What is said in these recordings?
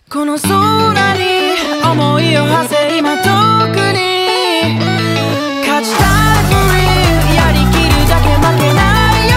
この空に思いを馳せ今遠くに勝ちたい for real やりきるだけ負けないよ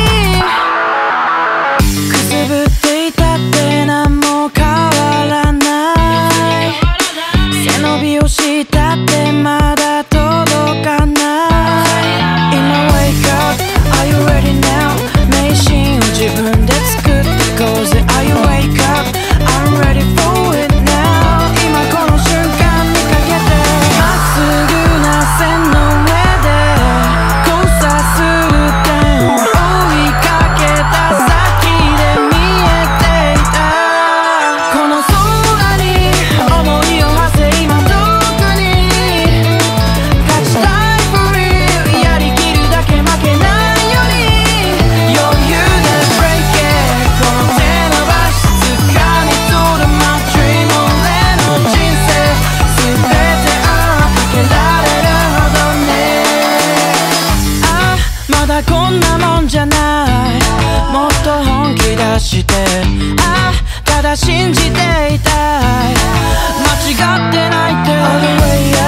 うにくすぶっていたって何も変わらない背伸びをしたってまだ届かない今 wake up are you ready now 迷信を自分で作ってこうぜ Are you wake up I'm ready for it now 今この瞬間にかけてまっすぐな線の上で交差する点を追いかけた先で見えていたこの空に思いを馳せ今遠くに勝ちたい for real やりきるだけ負けないように余裕で break it この手伸ばし掴み取る my dream 俺の人生全てかけられるほどねあまだこんなもんじゃないもっと本気出してただ信じていたい間違ってないって All the way